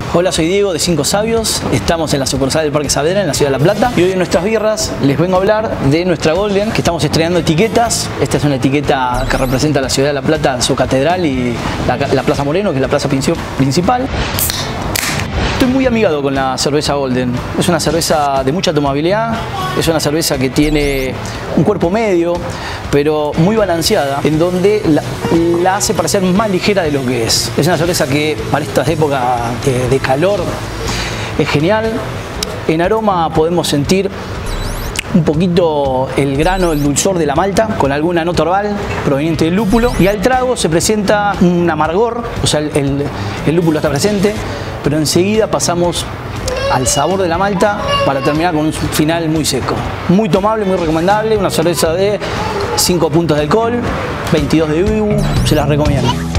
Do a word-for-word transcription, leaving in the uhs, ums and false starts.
Hola, soy Diego de Cinco Sabios, estamos en la sucursal del Parque Saavedra en la ciudad de La Plata y hoy en nuestras birras les vengo a hablar de nuestra Golden, que estamos estrenando etiquetas. Esta es una etiqueta que representa a la ciudad de La Plata, su catedral y la, la Plaza Moreno, que es la plaza principal. Estoy muy amigado con la cerveza Golden. Es una cerveza de mucha tomabilidad, es una cerveza que tiene un cuerpo medio, pero muy balanceada, en donde la, la hace parecer más ligera de lo que es. Es una cerveza que para estas épocas de, de calor es genial. En aroma podemos sentir un poquito el grano, el dulzor de la malta, con alguna nota herbal proveniente del lúpulo. Y al trago se presenta un amargor, o sea, el, el, el lúpulo está presente, pero enseguida pasamos al sabor de la malta para terminar con un final muy seco. Muy tomable, muy recomendable, una cerveza de cinco puntos de alcohol, veintidós de I B U, se las recomiendo.